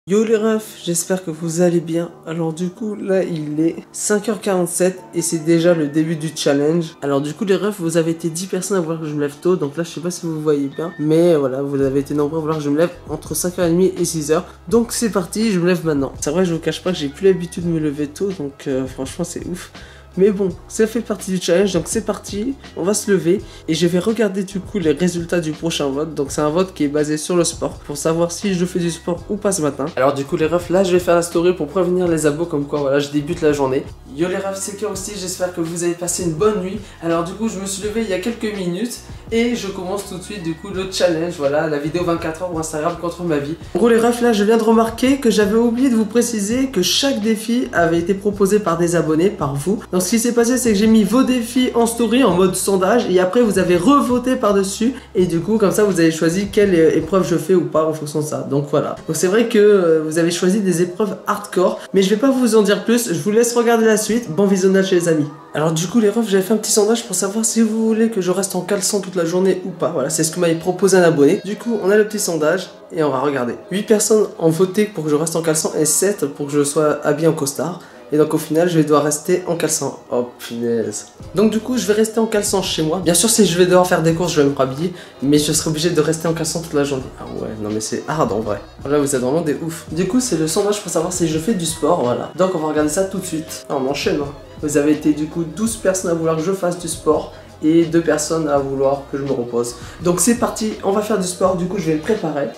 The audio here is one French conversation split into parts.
Yo les refs, j'espère que vous allez bien. Alors du coup là il est 5h47 et c'est déjà le début du challenge. Alors du coup les refs, vous avez été 10 personnes à vouloir que je me lève tôt. Donc là je sais pas si vous voyez bien, mais voilà, vous avez été nombreux à vouloir que je me lève entre 5h30 et 6h. Donc c'est parti, je me lève maintenant. C'est vrai, je vous cache pas que j'ai plus l'habitude de me lever tôt, donc franchement c'est ouf. Mais bon, ça fait partie du challenge, donc c'est parti, on va se lever et je vais regarder du coup les résultats du prochain vote. Donc c'est un vote qui est basé sur le sport, pour savoir si je fais du sport ou pas ce matin. Alors du coup les refs, là je vais faire la story pour prévenir les abos comme quoi voilà, je débute la journée. Yo les refs, c'est Cœur aussi, j'espère que vous avez passé une bonne nuit. Alors du coup je me suis levé il y a quelques minutes et je commence tout de suite du coup le challenge, voilà, la vidéo 24 heures pour Instagram contre ma vie. En gros les refs, là je viens de remarquer que j'avais oublié de vous préciser que chaque défi avait été proposé par des abonnés, par vous. Donc ce qui s'est passé, c'est que j'ai mis vos défis en story en mode sondage et après vous avez revoté par dessus et du coup comme ça vous avez choisi quelle épreuve je fais ou pas en fonction de ça. Donc voilà, donc c'est vrai que vous avez choisi des épreuves hardcore, mais je vais pas vous en dire plus, je vous laisse regarder la suite. Bon visionnage les amis. Alors du coup les refs, j'avais fait un petit sondage pour savoir si vous voulez que je reste en caleçon toute la journée ou pas. Voilà, c'est ce que m'avait proposé un abonné. Du coup on a le petit sondage et on va regarder. 8 personnes ont voté pour que je reste en caleçon et 7 pour que je sois habillé en costard. Et donc au final je vais devoir rester en caleçon. Oh punaise. Donc du coup je vais rester en caleçon chez moi. Bien sûr si je vais devoir faire des courses je vais me rhabiller, mais je serai obligé de rester en caleçon toute la journée. Ah ouais, non mais c'est hard en vrai. Là vous êtes vraiment des ouf. Du coup c'est le sondage pour savoir si je fais du sport, voilà. Donc on va regarder ça tout de suite. Ah, on enchaîne hein. Vous avez été du coup 12 personnes à vouloir que je fasse du sport et 2 personnes à vouloir que je me repose. Donc c'est parti, on va faire du sport. Du coup je vais me préparer.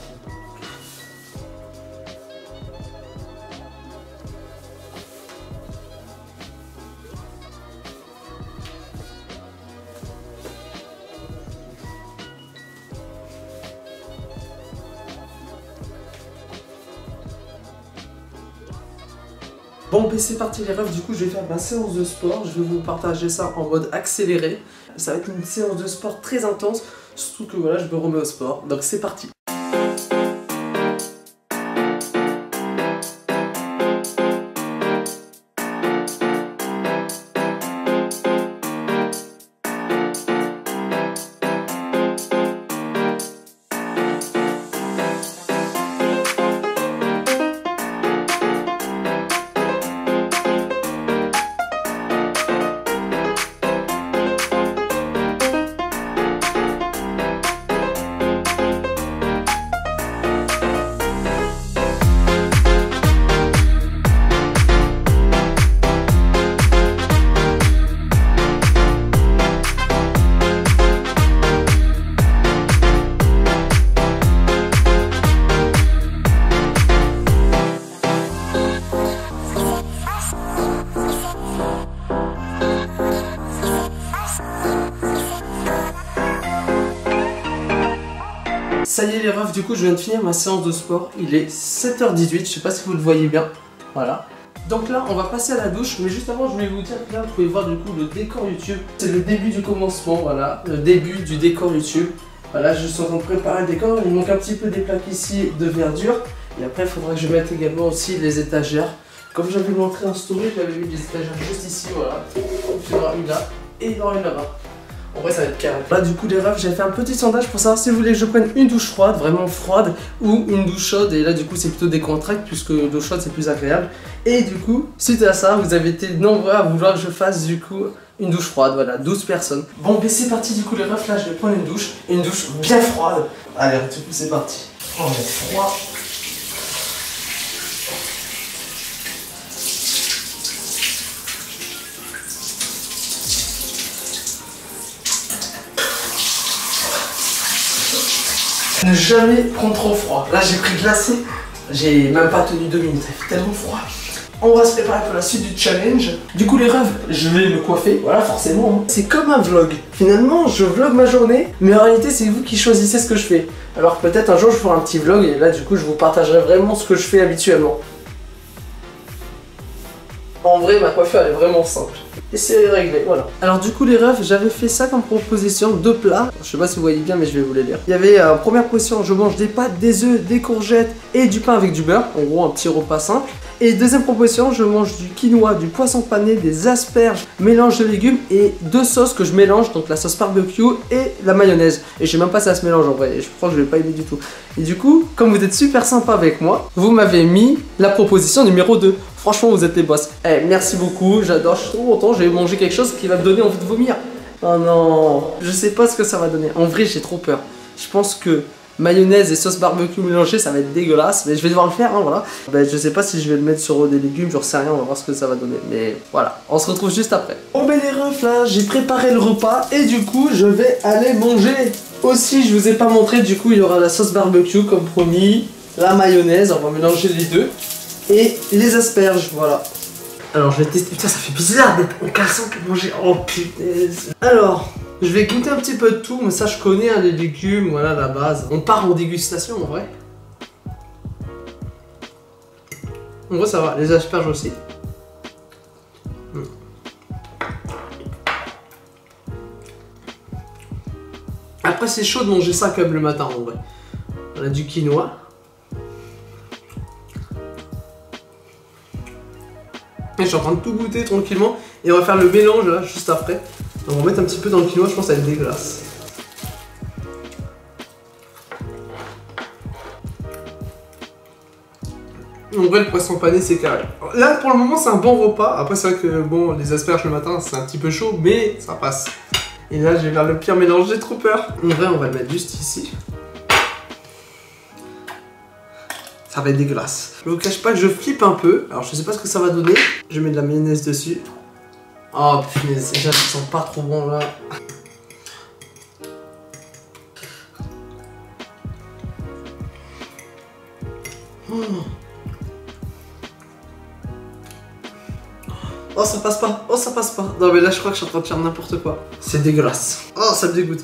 Bon ben c'est parti les refs, du coup je vais faire ma séance de sport, je vais vous partager ça en mode accéléré. Ça va être une séance de sport très intense, surtout que voilà je me remets au sport, donc c'est parti. Ça y est les refs, du coup je viens de finir ma séance de sport, il est 7h18, je sais pas si vous le voyez bien, voilà. Donc là on va passer à la douche, mais juste avant je vais vous dire que là vous pouvez voir du coup le décor YouTube. C'est le début du commencement, voilà, le début du décor YouTube. Voilà, je suis en train de préparer le décor, il manque un petit peu des plaques ici de verdure. Et après il faudra que je mette également aussi les étagères. Comme j'avais montré en story, j'avais mis des étagères juste ici, voilà. Il y en aura une là, et il y en aura une là-bas. En vrai ça va être carré. Là du coup les refs, j'ai fait un petit sondage pour savoir si vous voulez que je prenne une douche froide, vraiment froide, ou une douche chaude. Et là du coup c'est plutôt décontracté puisque l'eau chaude c'est plus agréable. Et du coup, suite à ça, vous avez été nombreux à vouloir que je fasse du coup une douche froide, voilà, 12 personnes. Bon ben c'est parti du coup les refs, là je vais prendre une douche bien froide. Allez, du coup c'est parti. On met froid. Ne jamais prendre trop froid. Là j'ai pris glacé, j'ai même pas tenu 2 minutes, ça fait tellement froid. On va se préparer pour la suite du challenge. Du coup les refs, je vais me coiffer, voilà forcément. C'est comme un vlog. Finalement je vlog ma journée, mais en réalité c'est vous qui choisissez ce que je fais. Alors peut-être un jour je ferai un petit vlog et là du coup je vous partagerai vraiment ce que je fais habituellement. En vrai ma coiffure elle est vraiment simple. et c'est réglé, voilà. Alors du coup les refs, j'avais fait ça comme proposition, 2 plats. Je sais pas si vous voyez bien mais je vais vous les lire. Il y avait première position, je mange des pâtes, des œufs, des courgettes et du pain avec du beurre. En gros un petit repas simple. Et deuxième proposition, je mange du quinoa, du poisson pané, des asperges, mélange de légumes et 2 sauces que je mélange, donc la sauce barbecue et la mayonnaise. Et je sais même pas si ça se mélange en vrai, et je crois que je vais pas aimer du tout. Et du coup, comme vous êtes super sympa avec moi, vous m'avez mis la proposition numéro 2. Franchement, vous êtes les boss. Eh, merci beaucoup, j'adore, je suis trop content, je vais manger quelque chose qui va me donner envie de vomir. Oh non, je sais pas ce que ça va donner. En vrai, j'ai trop peur. Je pense que mayonnaise et sauce barbecue mélangée, ça va être dégueulasse, mais je vais devoir le faire, hein, voilà. Ben, je sais pas si je vais le mettre sur des légumes, j'en sais rien, on va voir ce que ça va donner. Mais voilà, on se retrouve juste après. Bon ben les refs là, j'ai préparé le repas et du coup, je vais aller manger. Aussi, je vous ai pas montré, du coup, il y aura la sauce barbecue comme promis, la mayonnaise, on va mélanger les deux, et les asperges, voilà. Alors je vais tester, putain ça fait bizarre d'être en caleçon pour manger, oh putain. Alors, je vais goûter un petit peu de tout, mais ça je connais, hein, les légumes, voilà la base. On part en dégustation en vrai. En vrai ça va, les asperges aussi. Après c'est chaud de manger ça comme le matin en vrai. On a du quinoa. Et je suis en train de tout goûter tranquillement et on va faire le mélange là juste après. On va mettre un petit peu dans le quinoa, je pense que ça va être dégueulasse. En vrai, le poisson pané c'est carré. Là pour le moment c'est un bon repas. Après c'est vrai que bon, les asperges le matin c'est un petit peu chaud, mais ça passe. Et là je vais faire le pire mélange, j'ai trop peur. En vrai on va le mettre juste ici. Ça va être dégueulasse. Je vous cache pas que je flippe un peu. Alors je sais pas ce que ça va donner. Je mets de la mayonnaise dessus. Oh punaise, déjà ça sent pas trop bon là. Oh ça passe pas, oh ça passe pas. Non mais là je crois que je suis en train de faire n'importe quoi. C'est dégueulasse. Oh ça me dégoûte.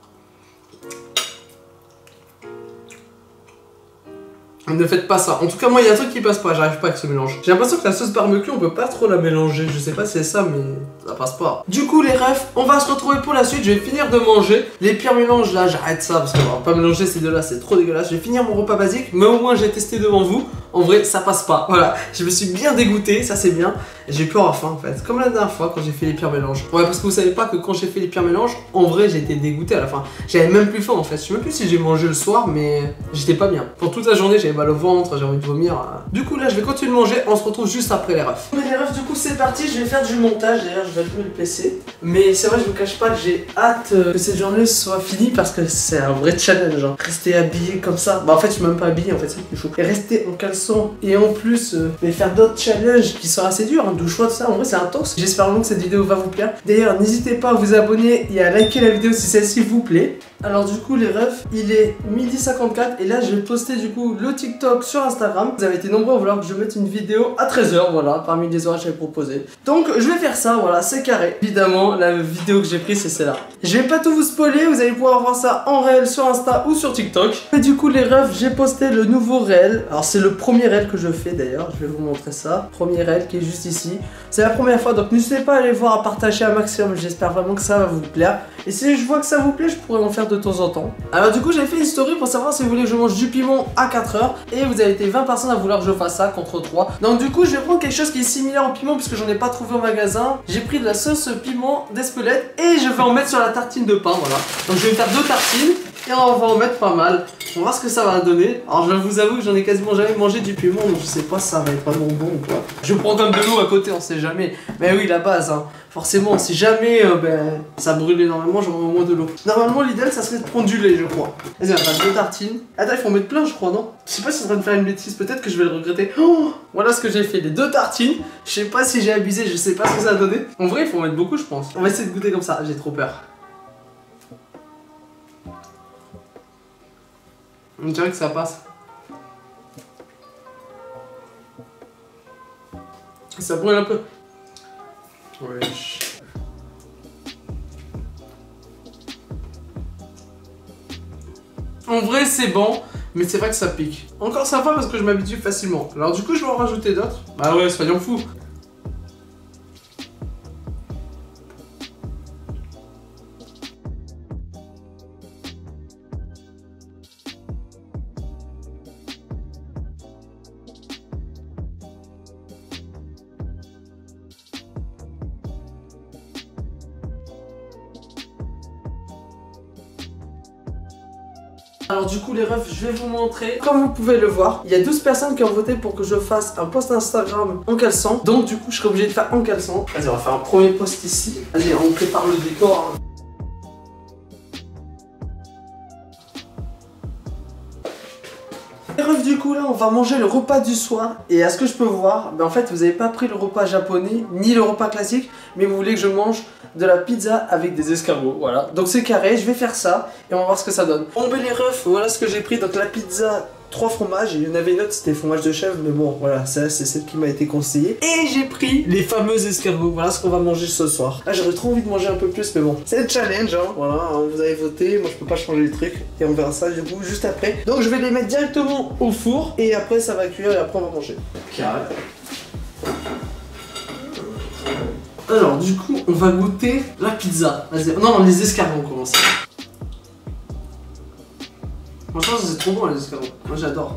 Ne faites pas ça. En tout cas, moi, il y a un truc qui passe pas. J'arrive pas avec ce mélange. J'ai l'impression que la sauce barbecue, on peut pas trop la mélanger. Je sais pas si c'est ça, mais ça passe pas. Du coup, les refs, on va se retrouver pour la suite. Je vais finir de manger. Les pires mélanges, là, j'arrête ça parce qu'on va pas mélanger ces deux-là. C'est trop dégueulasse. Je vais finir mon repas basique, mais au moins, j'ai testé devant vous. En vrai, ça passe pas. Voilà. Je me suis bien dégoûté. Ça, c'est bien. J'ai plus avoir faim, en fait. Comme la dernière fois quand j'ai fait les pires mélanges. Ouais, parce que vous savez pas que quand j'ai fait les pires mélanges, en vrai, j'ai été dégoûté à la fin. J'avais même plus faim, en fait. Je sais même plus si j'ai mangé le soir, mais j'étais pas bien. Pour toute la journée, j'avais mal au ventre. J'avais envie de vomir. Du coup là je vais continuer de manger, on se retrouve juste après les refs. Mais les refs du coup c'est parti, je vais faire du montage, d'ailleurs je vais allumer le PC. Mais c'est vrai je vous cache pas que j'ai hâte que cette journée soit finie parce que c'est un vrai challenge hein. Rester habillé comme ça, bah en fait je suis même pas habillé en fait, c'est ça qu'il faut. Et rester en caleçon et en plus mais faire d'autres challenges qui sont assez durs, hein, douche froide, ça en vrai c'est intense. J'espère vraiment que cette vidéo va vous plaire. D'ailleurs n'hésitez pas à vous abonner et à liker la vidéo si celle-ci vous plaît. Alors du coup les refs, il est 12h54 et là je vais poster du coup le TikTok sur Instagram. Vous avez été nombreux à vouloir que je mette une vidéo à 13h, voilà, parmi les horaires que j'avais proposé. Donc je vais faire ça, voilà, c'est carré. Évidemment, la vidéo que j'ai prise c'est celle-là. Je vais pas tout vous spoiler, vous allez pouvoir voir ça en réel sur Insta ou sur TikTok. Et du coup les refs, j'ai posté le nouveau réel. Alors c'est le premier réel que je fais d'ailleurs, je vais vous montrer ça. Premier réel qui est juste ici. C'est la première fois, donc n'hésitez pas à aller voir, à partager un maximum, j'espère vraiment que ça va vous plaire. Et si je vois que ça vous plaît, je pourrais en faire de temps en temps. Alors du coup j'ai fait une story pour savoir si vous voulez que je mange du piment à 4h. Et vous avez été 20 personnes à vouloir que je fasse ça contre 3. Donc du coup je vais prendre quelque chose qui est similaire au piment puisque j'en ai pas trouvé au magasin. J'ai pris de la sauce piment d'Espelette et je vais en mettre sur la tartine de pain, voilà. Donc je vais faire 2 tartines et on va en mettre pas mal. On va voir ce que ça va donner. Alors je vous avoue que j'en ai quasiment jamais mangé du piment, donc je sais pas si ça va être vraiment bon ou quoi. Je prends comme de l'eau à côté, on sait jamais. Mais oui, la base, hein. Forcément, si jamais ça brûle énormément, j'aurai au moins de l'eau. Normalement, l'idéal, ça serait de prendre du lait, je crois. Vas-y, on va faire 2 tartines. Attends, il faut en mettre plein, je crois, non? Je sais pas si c'est en train de faire une bêtise, peut-être que je vais le regretter. Oh, voilà ce que j'ai fait, les 2 tartines. Je sais pas si j'ai abusé, je sais pas ce que ça a donné. En vrai, il faut en mettre beaucoup, je pense. On va essayer de goûter comme ça, j'ai trop peur. On dirait que ça passe. Ça brûle un peu. Wesh. En vrai c'est bon, mais c'est vrai que ça pique. Encore ça va parce que je m'habitue facilement. Alors du coup je vais en rajouter d'autres. Bah ouais, soyons fous. Alors du coup les refs, je vais vous montrer. Comme vous pouvez le voir, il y a 12 personnes qui ont voté pour que je fasse un post Instagram en caleçon. Donc du coup je serai obligé de faire en caleçon. Vas-y, on va faire un premier post ici. Vas-y, on prépare le décor. Les refs, du coup là on va manger le repas du soir. Et à ce que je peux voir, en fait vous avez pas pris le repas japonais ni le repas classique, mais vous voulez que je mange de la pizza avec des escargots. Voilà, donc c'est carré, je vais faire ça et on va voir ce que ça donne. Bon ben les refs, voilà ce que j'ai pris. Donc la pizza 3 fromages, il y en avait une autre, c'était fromage de chèvre, mais bon voilà, ça c'est celle qui m'a été conseillée. Et j'ai pris les fameux escargots. Voilà ce qu'on va manger ce soir. Là j'aurais trop envie de manger un peu plus, mais bon, c'est le challenge hein. Voilà, vous avez voté, moi je peux pas changer les trucs. Et on verra ça du coup juste après. Donc je vais les mettre directement au four et après ça va cuire et après on va manger. Carré. Alors du coup on va goûter la pizza. Vas-y, non les escargots on commence. Franchement c'est trop bon les escargots, moi j'adore.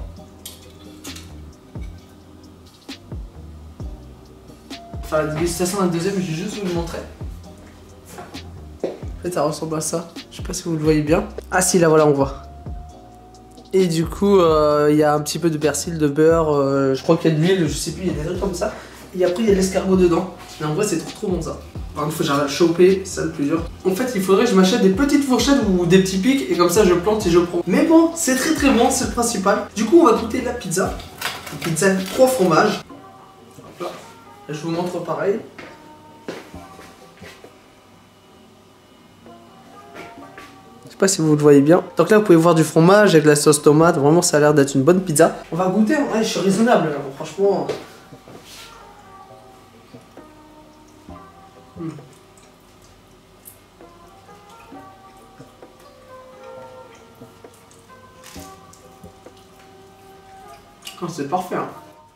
Enfin la dégustation d'un deuxième, je vais juste vous le montrer. En fait ça ressemble à ça, je sais pas si vous le voyez bien. Ah si là voilà on voit. Et du coup il y a un petit peu de persil, de beurre, je crois qu'il y a de l'huile, je sais plus, il y a des trucs comme ça. Et après il y a l'escargot dedans. Mais en vrai c'est trop bon ça. Par contre il faut que j'arrive à choper, c'est ça le plus dur. En fait il faudrait que je m'achète des petites fourchettes ou des petits pics et comme ça je plante et je prends. Mais bon c'est très bon, c'est le principal. Du coup on va goûter la pizza. Une pizza 3 fromages. Hop là. Je vous montre pareil. Je sais pas si vous le voyez bien. Donc là vous pouvez voir du fromage avec la sauce tomate. Vraiment ça a l'air d'être une bonne pizza. On va goûter, ouais, je suis raisonnable là, bon, franchement. Oh, c'est parfait hein.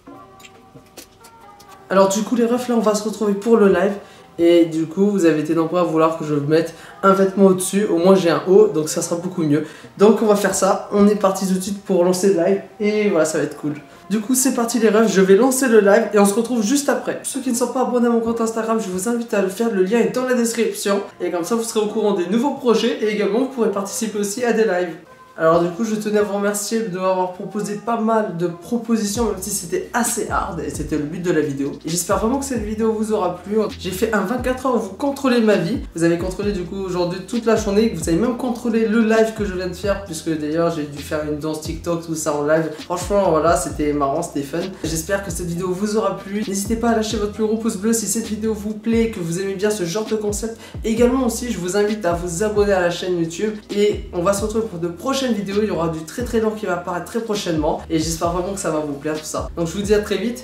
Alors du coup les refs là on va se retrouver pour le live. Et du coup vous avez été nombreux à vouloir que je mette un vêtement au dessus. Au moins j'ai un haut donc ça sera beaucoup mieux. Donc on va faire ça, on est parti tout de suite pour lancer le live. Et voilà ça va être cool. Du coup c'est parti les refs, je vais lancer le live et on se retrouve juste après. Pour ceux qui ne sont pas abonnés à mon compte Instagram, je vous invite à le faire, le lien est dans la description. Et comme ça vous serez au courant des nouveaux projets et également vous pourrez participer aussi à des lives. Alors du coup je tenais à vous remercier de m'avoir proposé pas mal de propositions, même si c'était assez hard et c'était le but de la vidéo. Et j'espère vraiment que cette vidéo vous aura plu. J'ai fait un 24 heures où vous contrôlez ma vie. Vous avez contrôlé du coup aujourd'hui toute la journée. Vous avez même contrôlé le live que je viens de faire, puisque d'ailleurs j'ai dû faire une danse TikTok, tout ça en live. Franchement voilà, c'était marrant, c'était fun. J'espère que cette vidéo vous aura plu. N'hésitez pas à lâcher votre plus gros pouce bleu si cette vidéo vous plaît, que vous aimez bien ce genre de concept. Et également aussi je vous invite à vous abonner à la chaîne YouTube. Et on va se retrouver pour de prochaines vidéos, il y aura du très long qui va apparaître très prochainement et j'espère vraiment que ça va vous plaire tout ça. Donc je vous dis à très vite